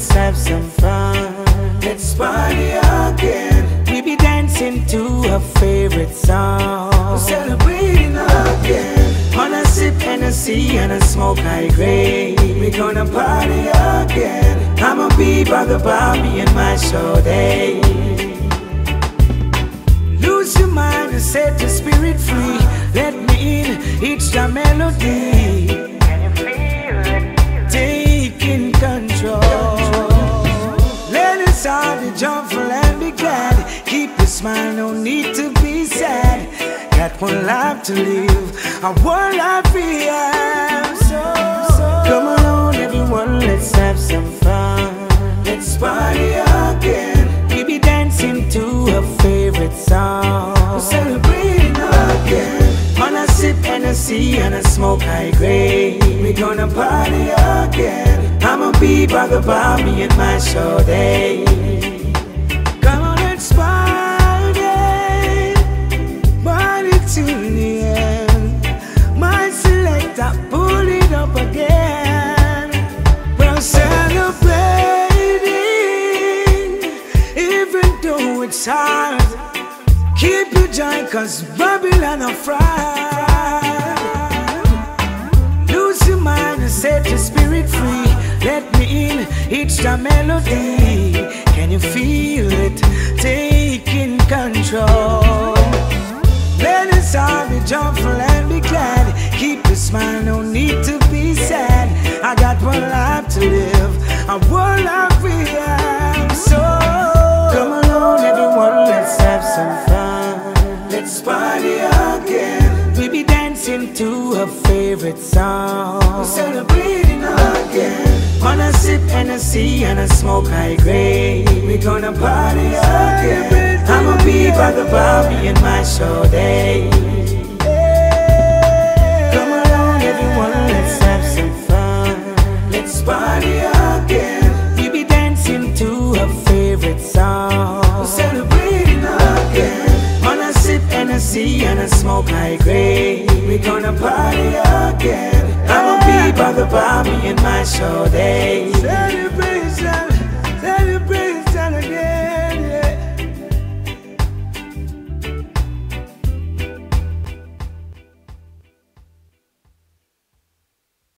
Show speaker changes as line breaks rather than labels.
let's have some fun. Let's party again. We be dancing to a favorite song. Celebrating again. Wanna sip Hennessy and a smoke high grade. We gonna party again. I'ma be Brother Bobby in my show day. Lose your mind and set your spirit free. Let me in, it's the melody. Can you feel it? Taking control. Let us all be joyful and be glad. Keep your smile, no need to be sad. Got one life to live, a one life we have. So come along everyone, let's have some fun. Let's party again. We be dancing to a favorite song. Celebrating again. Wanna sip Hennessy and a smoke high grade. We gonna party again. I'ma be Brother Bobby in my show day. Come on, let's party. Party to the end. My selector, pull it up again. We're celebrating, even though it's hard. Keep your joy, cause Babylon are fried. Lose your mind and set your spirit free. Let me in, it's the melody. Can you feel it? Taking control. Let us all be joyful and be glad. Keep your smile, no need to be sad. I got one life to live, a one life we have. So come along everyone, let's have some fun. Let's party again. We be dancing to a favorite song. Celebrating again. Wanna sip Hennessy and a smoke high grade. We gonna party again. I'ma be Brother Bobby in my show day. Come along everyone, let's have some fun. Let's party again. We be dancing to a favorite song. Celebrating again. Wanna sip Hennessy and a smoke high grade. We gonna party again. I'ma be Brother Bobby in my show day.